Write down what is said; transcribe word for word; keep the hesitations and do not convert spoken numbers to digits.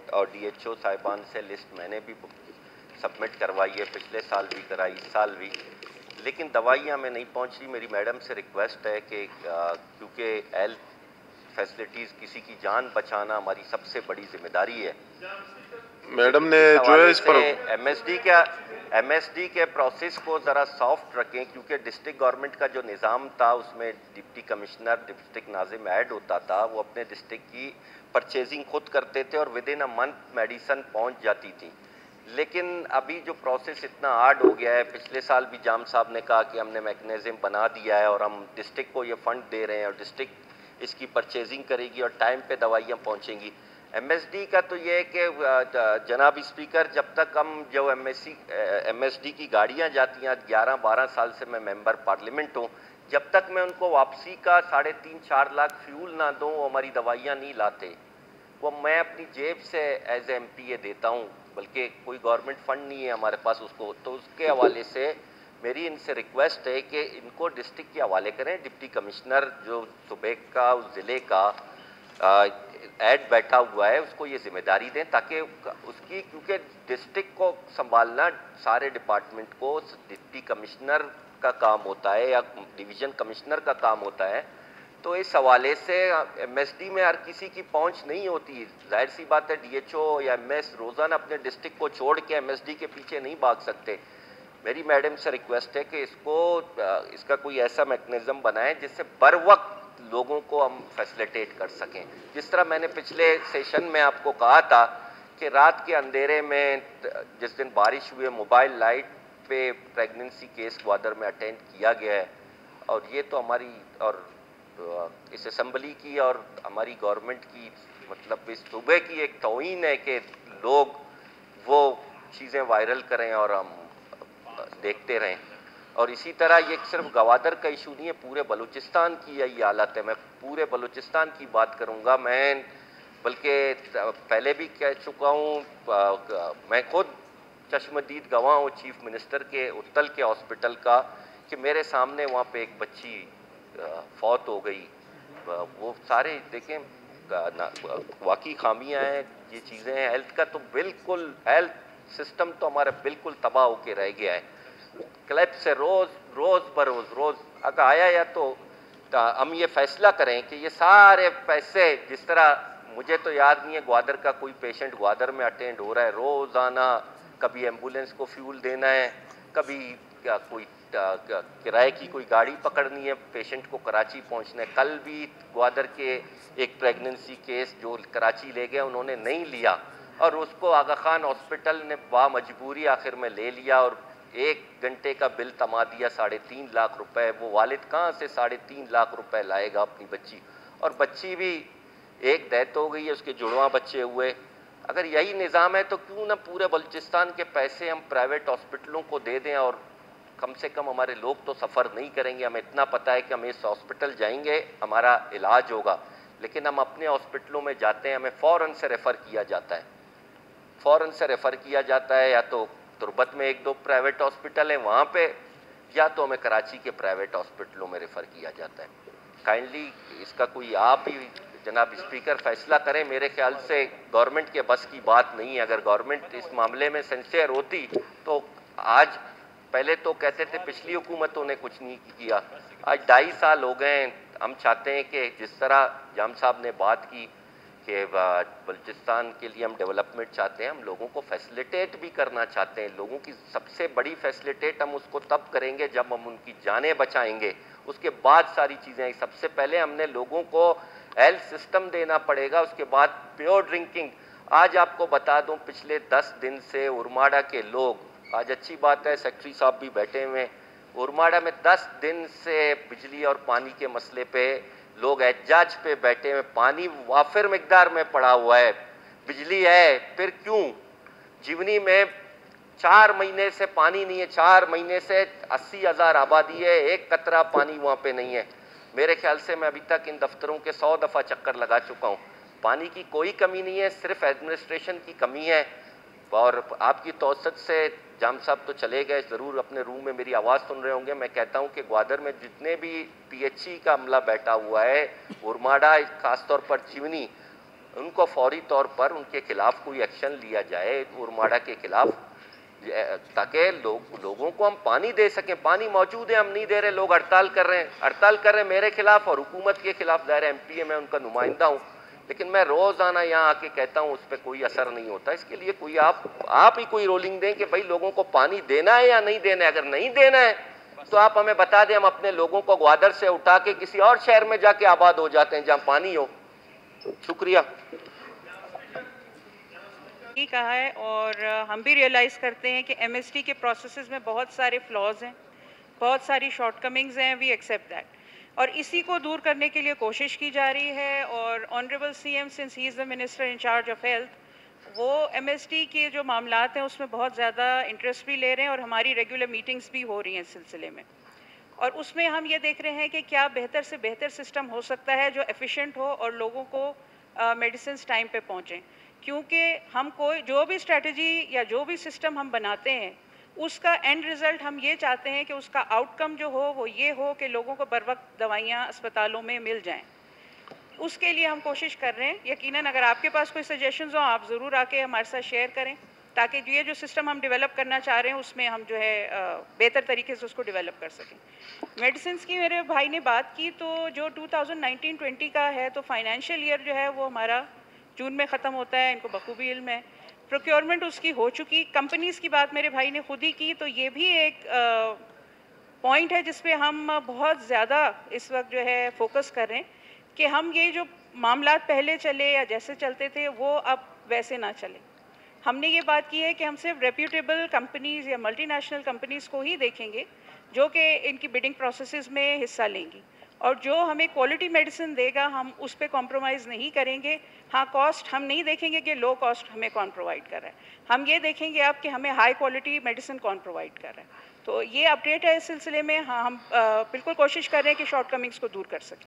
और डीएचओ साहिबान से लिस्ट मैंने भी सबमिट करवाई है, पिछले साल भी कराई, इस साल भी, लेकिन दवाइयाँ में नहीं पहुँची। मेरी मैडम से रिक्वेस्ट है कि क्योंकि हेल्थ फैसिलिटीज़, किसी की जान बचाना हमारी सबसे बड़ी जिम्मेदारी है। मैडम ने जो है इस पर एमएसडी का एमएसडी के प्रोसेस को ज़रा सॉफ्ट रखें, क्योंकि डिस्ट्रिक्ट गवर्नमेंट का जो निज़ाम था उसमें डिप्टी कमिश्नर, डिस्ट्रिक्ट नाजिम ऐड होता था, वो अपने डिस्ट्रिक्ट की परचेजिंग खुद करते थे और within a month medicine पहुंच जाती थी। लेकिन अभी जो प्रोसेस इतना हार्ड हो गया है, पिछले साल भी जाम साहब ने कहा कि हमने मैकेनिज्म बना दिया है और हम डिस्ट्रिक्ट को ये फंड दे रहे हैं और डिस्ट्रिक्ट इसकी परचेजिंग करेगी और टाइम पे दवाइयाँ पहुँचेंगी। एमएसडी का तो ये है कि जनाब स्पीकर, जब तक हम जो एमएससी एमएसडी की गाड़ियाँ जाती हैं, ग्यारह बारह साल से मैं मेंबर पार्लियामेंट हूँ, जब तक मैं उनको वापसी का साढ़े तीन चार लाख फ्यूल ना दूँ, वो हमारी दवाइयाँ नहीं लाते। वो मैं अपनी जेब से एज एम पी ए देता हूँ, बल्कि कोई गवर्नमेंट फंड नहीं है हमारे पास उसको। तो उसके हवाले से मेरी इनसे रिक्वेस्ट है कि इनको डिस्ट्रिक्ट के हवाले करें। डिप्टी कमिश्नर जो सूबे का, उस ज़िले का ऐड बैठा हुआ है, उसको ये जिम्मेदारी दें, ताकि उसकी, क्योंकि डिस्ट्रिक्ट को संभालना सारे डिपार्टमेंट को डिप्टी कमिश्नर का काम होता है या डिवीज़न कमिश्नर का काम होता है। तो इस हवाले से एमएसडी में हर किसी की पहुंच नहीं होती। जाहिर सी बात है, डीएचओ या एमएस रोज़ाना अपने डिस्ट्रिक्ट को छोड़ के एमएसडी के पीछे नहीं भाग सकते। मेरी मैडम से रिक्वेस्ट है कि इसको इसका कोई ऐसा मैकेनिज्म बनाएं जिससे बर वक्त लोगों को हम फैसिलिटेट कर सकें। जिस तरह मैंने पिछले सेशन में आपको कहा था कि रात के अंधेरे में जिस दिन बारिश हुई, मोबाइल लाइट पे प्रेगनेंसी केस ग्वादर में अटेंड किया गया है, और ये तो हमारी और इस असम्बली की और हमारी गवर्नमेंट की, मतलब इस सूबे की एक तौहीन है कि लोग वो चीज़ें वायरल करें और हम देखते रहें। और इसी तरह ये सिर्फ गवादर का इशू नहीं है, पूरे बलूचिस्तान की यही हालत है। मैं पूरे बलूचिस्तान की बात करूँगा, मैं बल्कि पहले भी कह चुका हूँ, मैं खुद चश्मदीद गवाह हूँ चीफ मिनिस्टर के उत्तल के हॉस्पिटल का, कि मेरे सामने वहाँ पे एक बच्ची फौत हो गई। वो सारे देखें वाकई खामियां हैं, ये चीज़ें हैं। हेल्थ का तो बिल्कुल, हेल्थ सिस्टम तो हमारा बिल्कुल तबाह होके रह गया है। क्लब से रोज़ रोज़ बरोज़ रोज़ अगर आया या तो हम ये फैसला करें कि ये सारे पैसे, जिस तरह मुझे तो याद नहीं है ग्वादर का कोई पेशेंट ग्वादर में अटेंड हो रहा है रोज़ाना, कभी एम्बुलेंस को फ्यूल देना है, कभी क्या कोई किराए की कोई गाड़ी पकड़नी है, पेशेंट को कराची पहुंचना है। कल भी ग्वादर के एक प्रेगनेंसी केस जो कराची ले गए, उन्होंने नहीं लिया और उसको आगा खान हॉस्पिटल ने बामजबूरी आखिर में ले लिया और एक घंटे का बिल तमा दिया साढ़े तीन लाख रुपए। वो वालिद कहाँ से साढ़े तीन लाख रुपए लाएगा अपनी बच्ची, और बच्ची भी एक डेथ हो गई है, उसके जुड़वा बच्चे हुए। अगर यही निज़ाम है तो क्यों ना पूरे बलूचिस्तान के पैसे हम प्राइवेट हॉस्पिटलों को दे दें, और कम से कम हमारे लोग तो सफ़र नहीं करेंगे। हमें इतना पता है कि हम इस हॉस्पिटल जाएंगे, हमारा इलाज होगा, लेकिन हम अपने हॉस्पिटलों में जाते हैं, हमें फ़ौरन से रेफ़र किया जाता है, फ़ौरन से रेफ़र किया जाता है। या तो तुर्बत में एक दो प्राइवेट हॉस्पिटल है वहाँ पे, या तो हमें कराची के प्राइवेट हॉस्पिटलों में रेफ़र किया जाता है। काइंडली इसका कोई आप ही जनाब स्पीकर फैसला करें। मेरे ख्याल से गवर्नमेंट के बस की बात नहीं है। अगर गवर्नमेंट इस मामले में सिंसियर होती तो आज, पहले तो कहते थे पिछली हुकूमतों ने कुछ नहीं किया, आज ढाई साल हो गए। हम चाहते हैं कि जिस तरह जाम साहब ने बात की कि बलूचिस्तान के लिए हम डेवलपमेंट चाहते हैं, हम लोगों को फैसिलिटेट भी करना चाहते हैं। लोगों की सबसे बड़ी फैसिलिटेट हम उसको तब करेंगे जब हम उनकी जानें बचाएंगे, उसके बाद सारी चीज़ें। सबसे पहले हमने लोगों को हेल्थ सिस्टम देना पड़ेगा, उसके बाद प्योर ड्रिंकिंग। आज आपको बता दूं, पिछले दस दिन से उरमाड़ा के लोग, आज अच्छी बात है सेक्रेटरी साहब भी बैठे हुए हैं, उरमाड़ा में दस दिन से बिजली और पानी के मसले पे लोग एहतजाज पे बैठे हुए। पानी वाफिर मिकदार में पड़ा हुआ है, बिजली है, फिर क्यों? जीवनी में चार महीने से पानी नहीं है, चार महीने से अस्सी हज़ार आबादी है, एक कतरा पानी वहाँ पे नहीं है। मेरे ख्याल से मैं अभी तक इन दफ्तरों के सौ दफ़ा चक्कर लगा चुका हूँ। पानी की कोई कमी नहीं है, सिर्फ एडमिनिस्ट्रेशन की कमी है। और आपकी तौसत से जाम साहब तो चले गए, ज़रूर अपने रूम में मेरी आवाज़ सुन रहे होंगे। मैं कहता हूँ कि ग्वादर में जितने भी पीएचई का अमला बैठा हुआ है, उरमाड़ा ख़ासतौर पर चिवनी, उनको फौरी तौर पर उनके खिलाफ कोई एक्शन लिया जाए उर्माड़ा के खिलाफ, ताकि लोग लोगों को हम पानी दे सकें। पानी मौजूद है, हम नहीं दे रहे, लोग हड़ताल कर रहे हैं हड़ताल कर रहे हैं मेरे खिलाफ और हुकूमत के खिलाफ। दायरा एम पी है, मैं उनका नुमाइंदा हूँ, लेकिन मैं रोज़ाना यहाँ आके कहता हूँ उस पर कोई असर नहीं होता। इसके लिए कोई आप आप ही कोई रोलिंग दें कि भाई लोगों को पानी देना है या नहीं देना है। अगर नहीं देना है तो आप हमें बता दें, हम अपने लोगों को ग्वादर से उठा के किसी और शहर में जाके आबाद हो जाते हैं जहाँ पानी हो। शुक्रिया। कहा है और हम भी रियलाइज़ करते हैं कि एम एस डी के प्रोसेसेस में बहुत सारे फ्लॉज हैं, बहुत सारी शॉर्टकमिंग्स हैं, वी एक्सेप्ट दैट, और इसी को दूर करने के लिए कोशिश की जा रही है। और honourable C M since he is the minister in charge of health, वो एम एस डी के जो मामलात हैं उसमें बहुत ज़्यादा इंटरेस्ट भी ले रहे हैं और हमारी रेगुलर मीटिंग्स भी हो रही हैं इस सिलसिले में। और उसमें हम ये देख रहे हैं कि क्या बेहतर से बेहतर सिस्टम हो सकता है जो एफिशिएंट हो और लोगों को मेडिसिन uh, टाइम पे पहुँचें। क्योंकि हम कोई जो भी स्ट्रेटजी या जो भी सिस्टम हम बनाते हैं उसका एंड रिज़ल्ट हम ये चाहते हैं कि उसका आउटकम जो हो वो ये हो कि लोगों को बर वक्त दवाइयाँ अस्पतालों में मिल जाएं। उसके लिए हम कोशिश कर रहे हैं। यकीनन अगर आपके पास कोई सजेशंस हो आप ज़रूर आके हमारे साथ शेयर करें, ताकि ये जो सिस्टम हम डेवलप करना चाह रहे हैं उसमें हम जो है बेहतर तरीके से उसको डेवलप कर सकें। मेडिसिन की मेरे भाई ने बात की, तो जो टू थाउजेंड नाइनटीन ट्वेंटी का है तो फाइनेंशियल ईयर जो है वो हमारा जून में ख़त्म होता है, इनको बखूबी इल्म है। प्रोक्योरमेंट उसकी हो चुकी। कंपनीज़ की बात मेरे भाई ने खुद ही की, तो ये भी एक पॉइंट है जिस पे हम बहुत ज़्यादा इस वक्त जो है फोकस कर रहे हैं कि हम ये जो मामलात पहले चले या जैसे चलते थे वो अब वैसे ना चले। हमने ये बात की है कि हम सिर्फ रेप्यूटेबल कंपनीज़ या मल्टीनेशनल कंपनीज़ को ही देखेंगे जो कि इनकी बिडिंग प्रोसेसेस में हिस्सा लेंगी, और जो हमें क्वालिटी मेडिसिन देगा हम उस पर कॉम्प्रोमाइज़ नहीं करेंगे। हाँ, कॉस्ट हम नहीं देखेंगे कि लो कॉस्ट हमें कौन प्रोवाइड कर रहा है, हम ये देखेंगे आप कि हमें हाई क्वालिटी मेडिसिन कौन प्रोवाइड कर रहा है। तो ये अपडेट है इस सिलसिले में। हाँ, हम आ, बिल्कुल कोशिश कर रहे हैं कि शॉर्टकमिंग्स को दूर कर सकें।